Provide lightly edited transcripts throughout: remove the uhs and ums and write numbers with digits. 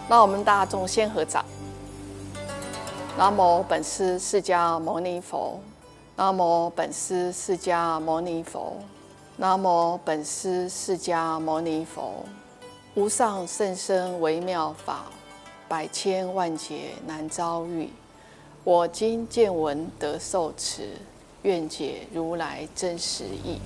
那我们大众先合掌。南无本师释迦牟尼佛，南无本师释迦牟尼佛，南无本师释迦牟尼佛。无上甚深微妙法，百千万劫难遭遇。我今见闻得受持，愿解如来真实义。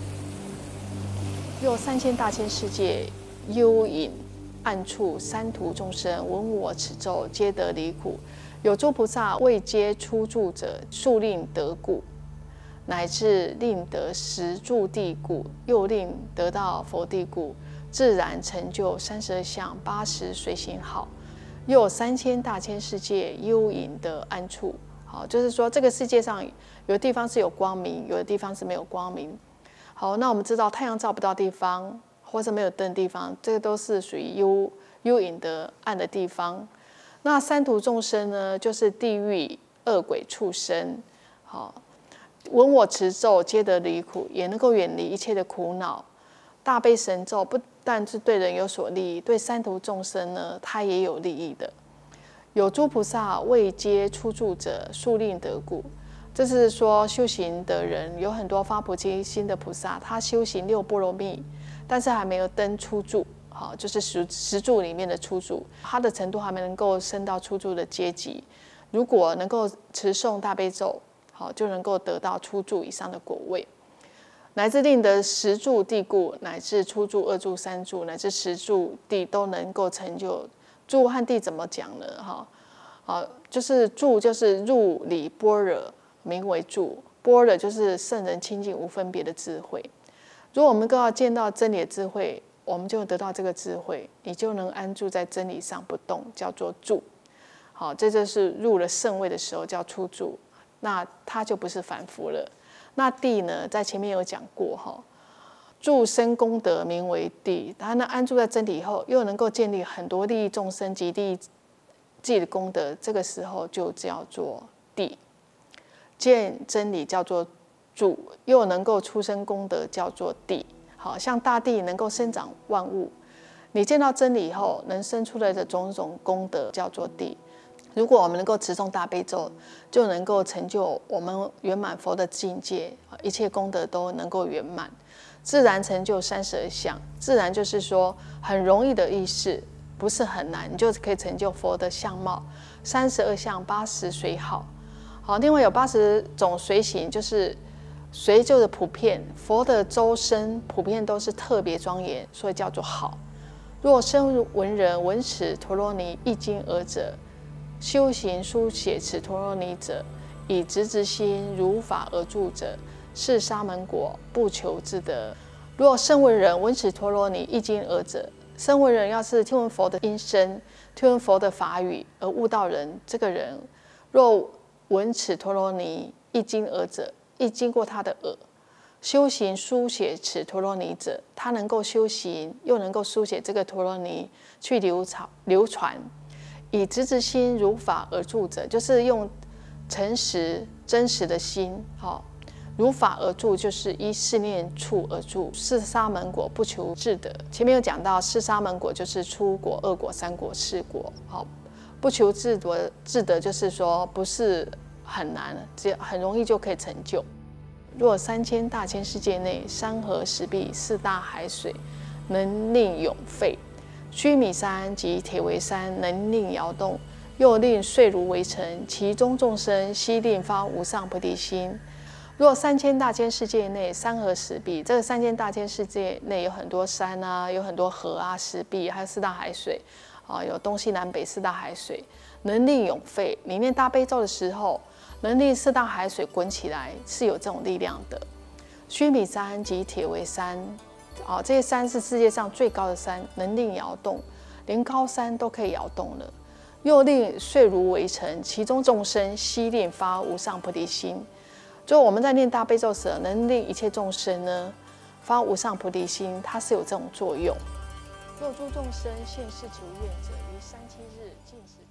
若3000大千世界幽隐暗处三途众生闻我此咒，皆得离苦。有诸菩萨未皆出住者，速令得故，乃至令得十住地故，又令得到佛地故，自然成就32相80随行好。又有3000大千世界幽隐的暗处，好，就是说这个世界上有的地方是有光明，有的地方是没有光明。好，那我们知道太阳照不到地方，或是没有灯的地方，这个都是属于幽隐的暗的地方。那三途众生呢，就是地狱、恶鬼、畜生。好，闻我持咒，皆得离苦，也能够远离一切的苦恼。大悲神咒不但是对人有所利益，对三途众生呢，它也有利益的。有诸菩萨未皆出住者，速令得故。这是说修行的人有很多发菩提心的菩萨，他修行6波罗蜜，但是还没有登初住。好，就是十住里面的初住，他的程度还没能够升到初住的阶级。如果能够持诵大悲咒，好，就能够得到初住以上的果位，乃至令得10住地故，乃至初住、2住、3住，乃至10住地都能够成就。住和地怎么讲呢？好，就是住就是入理般若，名为住；般若就是圣人清净无分别的智慧。如果我们都要见到真理的智慧，我们就得到这个智慧，你就能安住在真理上不动，叫做住。好，这就是入了圣位的时候叫初住，那它就不是凡夫了。那地呢，在前面有讲过哈，住生功德名为地，它呢安住在真理以后，又能够建立很多利益众生及利益自己的功德，这个时候就叫做地。见真理叫做住，又能够出生功德叫做地。好像大地能够生长万物，你见到真理以后，能生出来的种种功德叫做地。如果我们能够持诵大悲咒，就能够成就我们圆满佛的境界，一切功德都能够圆满，自然成就32相。自然就是说很容易的意思，不是很难，你就可以成就佛的相貌。32相80随好。好，另外有80种随行，就是随就是普遍，佛的周身普遍都是特别庄严，所以叫做好。若声闻人闻此陀罗尼一经而者，修行书写此陀罗尼者，以直直心如法而住者，是沙门果，不求自得。若声闻人闻此陀罗尼一经而者，声闻人要是听闻佛的音声，听闻佛的法语而悟到人，这个人若闻此陀罗尼一经而者，一经过他的耳，修行书写此陀罗尼者，他能够修行，又能够书写这个陀罗尼去流传。以直直心如法而住者，就是用诚实真实的心，好，如法而住，就是依四念处而住。是沙门果，不求自得。前面有讲到，是沙门果就是初果、2果、3果、4果，好，不求自得，就是说不是很难，只很容易就可以成就。若3000大千世界内，山河石壁、4大海水，能令永沸；须弥山及铁围山，能令摇动；又令碎如围城，其中众生悉令发无上菩提心。若3000大千世界内，山河石壁，这个3000大千世界内有很多山啊，有很多河啊、石壁，还有4大海水啊，有东西南北4大海水，能令永沸。你念大悲咒的时候，能令4大海水滚起来，是有这种力量的。须弥山及铁围山，这些山是世界上最高的山，能令摇动，连高山都可以摇动了。又令碎如围城，其中众生悉令发无上菩提心。就我们在念大悲咒时，能令一切众生呢发无上菩提心，它是有这种作用。若诸众生现世求愿者，于3、7日尽食。